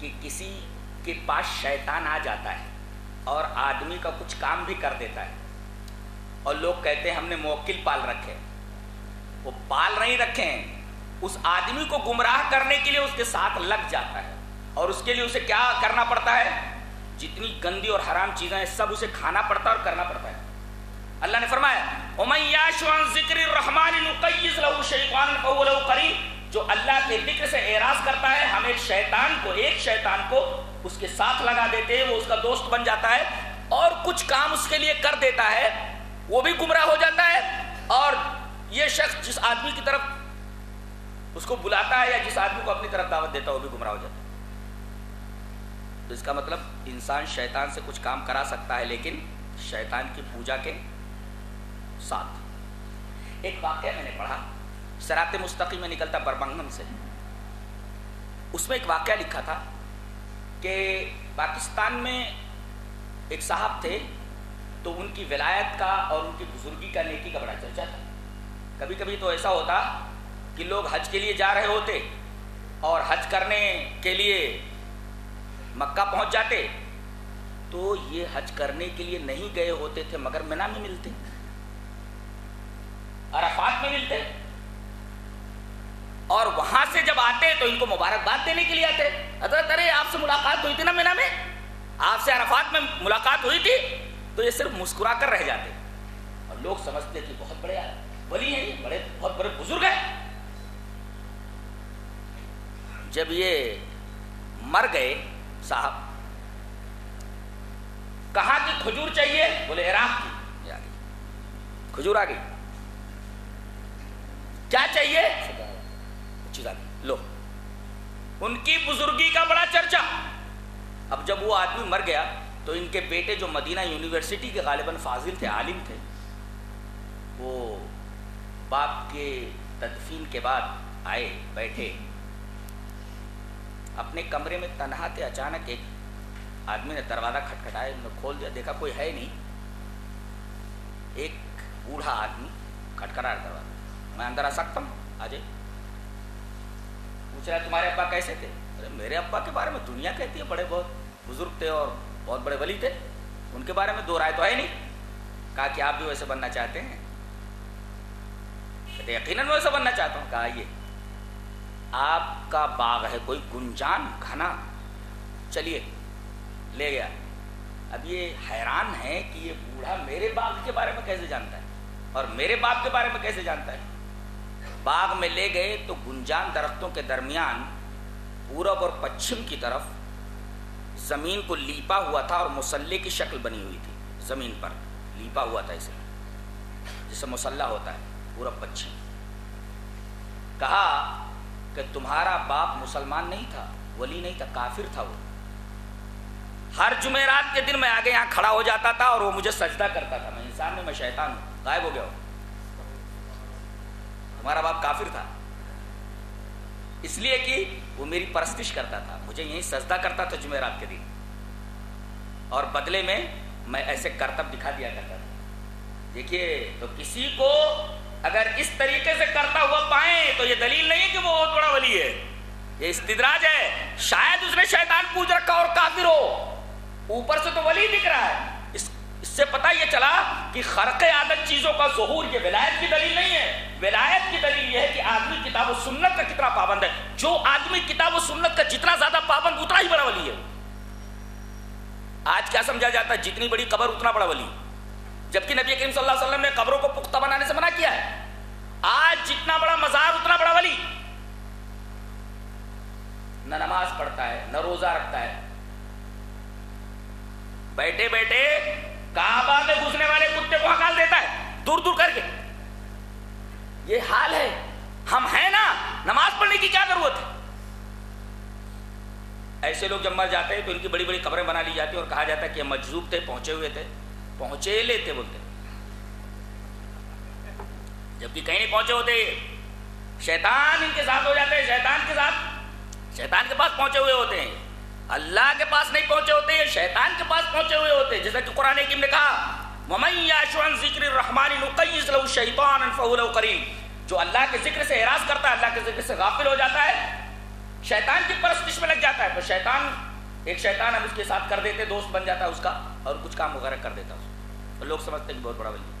کہ کسی کے پاس شیطان آ جاتا ہے اور آدمی کا کچھ کام بھی کر دیتا ہے، اور لوگ کہتے ہیں ہم نے موکل پال رکھے، وہ پال نہیں رکھے ہیں، اس آدمی کو گمراہ کرنے کے لیے اس کے ساتھ لگ جاتا ہے، اور اس کے لیے اسے کیا کرنا پڑتا ہے؟ جتنی گندی اور حرام چیزیں ہیں سب اسے کھانا پڑتا ہے اور کرنا پڑتا ہے۔ اللہ نے فرمایا وَمَن يَعْشُ عَن ذِكْرِ الرَّحْمَنِ نُقَيِّضْ لَهُ شَيْطَانًا فَهُوَ لَهُ قَرِينٌ، جو اللہ کے ذکر سے اعراض کرتا ہے ہم ایک شیطان کو اس کے ساتھ لگا دیتے ہیں، وہ اس کا دوست بن جاتا ہے اور کچھ کام اس کے لیے کر دیتا ہے، وہ بھی گمراہ ہو جاتا ہے، اور یہ شخص جس آدمی کی طرف اس کو بلاتا ہے یا جس آدمی کو اپنی طرف دعوت دیتا ہے وہ بھی گمراہ ہو جاتا ہے۔ تو اس کا مطلب انسان شیطان سے کچھ کام کرا سکتا ہے لیکن شیطان کی پوجا کے ساتھ۔ ایک واقعہ میں نے پڑھا صراط مستقیم میں نکلتا برمنگھم سے، اس میں ایک واقعہ لکھا تھا کہ پاکستان میں ایک صاحب تھے تو ان کی ولایت کا اور ان کی بزرگی کا نیکی کا بڑا چرچا تھا۔ کبھی کبھی تو ایسا ہوتا کہ لوگ حج کے لیے جا رہے ہوتے اور حج کرنے کے لیے مکہ پہنچ جاتے تو یہ حج کرنے کے لیے نہیں گئے ہوتے تھے مگر منی میں ملتے، عرفات میں ملتے، اور وہاں سے جب آتے تو ان کو مبارکباد دینے کے لیے آتے، حضرت ارے آپ سے ملاقات ہوئی تھی نا منی میں، آپ سے عرفات میں ملاقات ہوئی تھی، تو یہ صرف مسکرا کر رہ جاتے اور لوگ سمجھتے کہ بہت بڑے ولی ہیں، یہ بہت بڑے بزرگ ہیں۔ جب یہ مر گئے صاحب، کہاں کی کھجور چاہیے؟ بولے عراق کی، کھجور آ گئی۔ کیا چاہیے؟ چیز آ گئی، لو۔ ان کی بزرگی کا بڑا چرچا۔ اب جب وہ آدمی مر گیا تو ان کے بیٹے جو مدینہ یونیورسٹی کے غالباً فاضل تھے، عالم تھے، وہ باپ کے تدفین کے بعد آئے، بیٹھے اپنے کمرے میں تنہا تھے، اچانک ایک آدمی نے دروازہ کھٹکھٹایا، انہوں نے کھول دیا، دیکھا کوئی ہے نہیں، ایک بوڑھا آدمی کھٹکھٹا رہا دروازہ، میں اندر آ سکتا ہوں؟ آ جائے۔ پوچھ رہا ہے تمہارے ابا کیسے تھے؟ ارے میرے ابا کے بارے میں دنیا کہتی ہے بڑے بہت بزرگ تھے اور بہت بڑے ولی تھے، ان کے بارے میں دو رائے تو ہے نہیں۔ کہا کہ آپ بھی ویسے بننا چاہتے ہیں؟ کہتے یقیناً ویسے بننا چاہتا ہوں۔ کہا یہ آپ کا باغ ہے کوئی گنجان گھنا، چلیے، لے گیا۔ اب یہ حیران ہے کہ یہ بوڑھا میرے باغ کے بارے میں کیسے جانتا ہے اور میرے باغ کے بارے میں کیسے جانتا ہے۔ باغ میں لے گئے تو گنجان درختوں کے درمیان پورب اور پچھم کی طرف زمین کو لیپا ہوا تھا اور مصلے کی شکل بنی ہوئی تھی، زمین پر لیپا ہوا تھا اسے، جسے مصلہ ہوتا ہے پورب پچھم۔ کہا کہ تمہارا باپ مسلمان نہیں تھا، ولی نہیں تھا، کافر تھا، وہ ہر جمعرات کے دن میں آگے یہاں کھڑا ہو جاتا تھا اور وہ مجھے سجدہ کرتا تھا، میں انسان نہیں، میں شیطان ہوں، غائب ہو گیا ہوں۔ تمہارا باپ کافر تھا اس لیے کہ وہ میری پرستش کرتا تھا، مجھے یہیں سجدہ کرتا تھا جمعرات کے دن، اور بدلے میں میں ایسے کرتب دکھا دیا کرتا تھا۔ دیکھیے، تو کسی کو اگر اس طریقے سے کرتا ہوا پائیں تو یہ دلیل نہیں ہے کہ وہ بہت بڑا ولی ہے، یہ استدراج ہے۔ شاید اس نے شیطان پوج رکھا اور کافر ہو، اوپر سے تو ولی دکھ رہا ہے۔ اس سے پتہ یہ چلا کہ خرق عادت چیزوں کا ظہور یہ ولایت کی دلیل نہیں ہے۔ ولایت کی دلیل یہ ہے کہ آدمی کتاب و سنت کا کتنا پابند ہے۔ جو آدمی کتاب و سنت کا جتنا زیادہ پابند اتنا ہی بڑا ولی ہے۔ آج کیا سمجھا جاتا ہے؟ جتنی بڑی قبر اتنا بڑا ولی، جبکہ نبی کریم صلی اللہ علیہ وسلم نے قبروں کو پختہ بنانے سے منع کیا ہے۔ آج جتنا بڑا مزار اتنا بڑا ولی، نہ نماز پڑھتا ہے نہ روزہ رکھتا ہے، بیٹھے بیٹھے کعبہ میں گھسنے والے کتے کو ہکال دیتا ہے دور دور کر کے۔ یہ حال ہے، ہم ہیں نا، نماز پڑھنے کی کیا ضرورت ہے؟ ایسے لوگ جب مر جاتے ہیں تو ان کی بڑی بڑی قبریں بنا لی جاتی ہیں اور کہا جاتا ہے کہ یہ مجذوب تھے، پہنچے ہوئے تھے، پہنچے لیتے بولتے، جبکہ کہیں نہیں پہنچے ہوتے، شیطان ان کے ساتھ ہو جاتے ہیں، شیطان کے پاس پہنچے ہوئے ہوتے ہیں، اللہ کے پاس نہیں پہنچے ہوتے ہیں، شیطان کے پاس پہنچے ہوئے ہوتے ہیں۔ جیسا کہ قرآن حکیم نے کہا وَمَن يَعْشُ عَن ذِكْرِ الرَّحْمَنِ نُقَيِّضْ لَهُ شَيْطَانًا فَهُوَ لَهُ قَرِينٌ، جو اللہ کے ذکر سے اعراض کرتا ہے، اللہ کے ذکر سے غافل ہو جاتا ہے، شیطان کی پرستش میں لگ جاتا ہے، تو شیطان ایک شیطان ہم اس کے ساتھ کر دیتے، دوست بن جاتا ہے اس کا، اور کچھ کام وغیرہ کر دیتا ہے اس کو، اور لوگ سمجھتے ہیں کہ بہت بڑا ولی۔